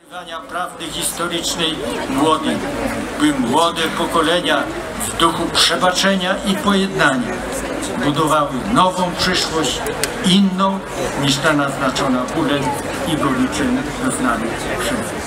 Prawdy historycznej by młode pokolenia w duchu przebaczenia i pojednania budowały nową przyszłość, inną niż ta naznaczona bólem i goryczem doznanych krzywd.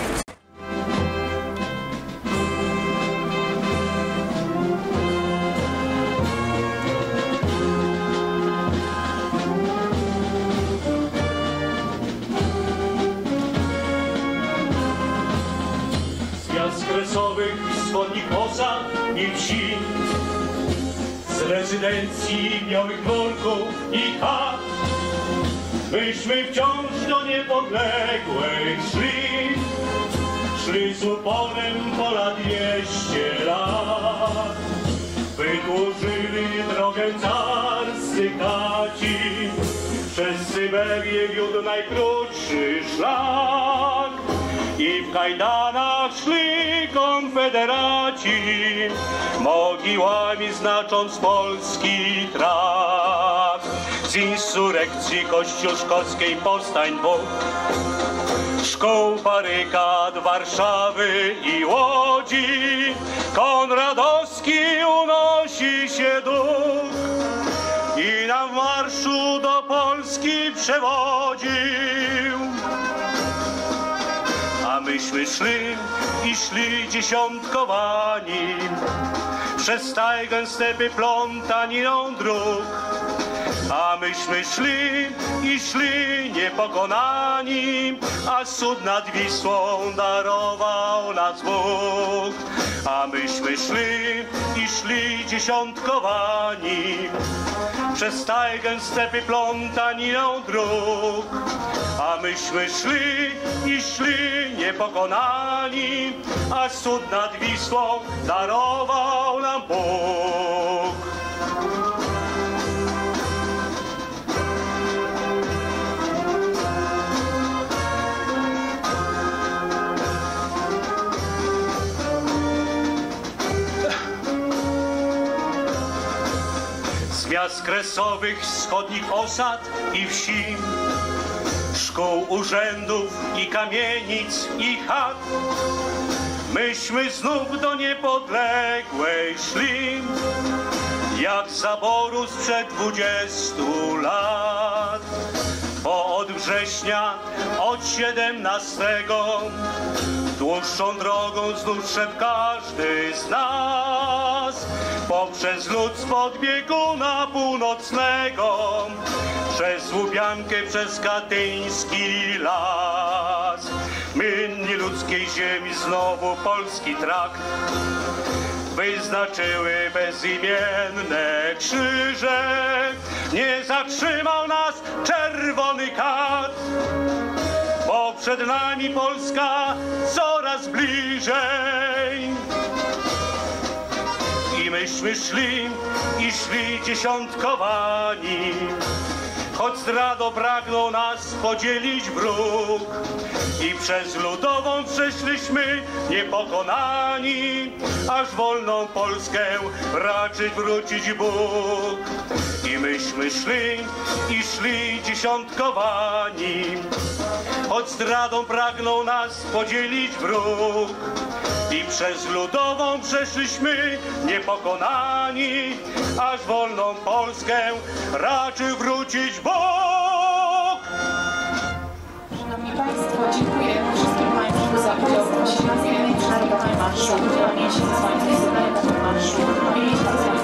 Z kresowych wschodnich osad i wsi, z rezydencji białych dworków i chat, myśmy wciąż do niepodległej szli z uporem ponad 200 lat. Wydłużyli drogę carscy kaci, przez Syberię wiódł najkrótszy szlak. I w kajdanach szli konfederaci, mogiłami znacząc polski trakt. Z insurekcji kościuszkowskiej powstań dwóch, szkół, barykad Warszawy i Łodzi, konradowski unosi się duch i nam w marszu do Polski przewodził. A myśmy szli dziesiątkowani przez tajgę, stepy plątaniną dróg. A myśmy szli niepokonani, a cud nad Wisłą darował nas Bóg. A myśmy szli dziesiątkowani przez tajgę, stepy plątaniną dróg. A myśmy szli niepokonani, a cud nad Wisłą darował nam Bóg. Z miast kresowych wschodnich osad i wsi, szkół, urzędów i kamienic i chat, myśmy znów do niepodległej szli, jak z zaboru sprzed 20 lat. Bo od września, od 17, dłuższą drogą znów szedł każdy z nas, poprzez lód spod bieguna północnego, przez Łubiankę, przez katyński las. Mynni ludzkiej ziemi znowu polski trakt wyznaczyły bezimienne krzyże. Nie zatrzymał nas czerwony kat, bo przed nami Polska coraz bliżej. I myśmy szli dziesiątkowani, choć zdradą pragnął nas podzielić wróg. I przez ludową przeszliśmy niepokonani, aż wolną Polskę raczyć wrócić Bóg. I myśmy szli dziesiątkowani, choć zdradą pragnął nas podzielić wróg. I przez ludową przeszliśmy niepokonani, aż wolną Polskę raczył wrócić Bóg. Szanowni Państwo, dziękuję wszystkim Państwu za udział w dzisiejszym marszu. Udzielanie się z Państwem w marszu.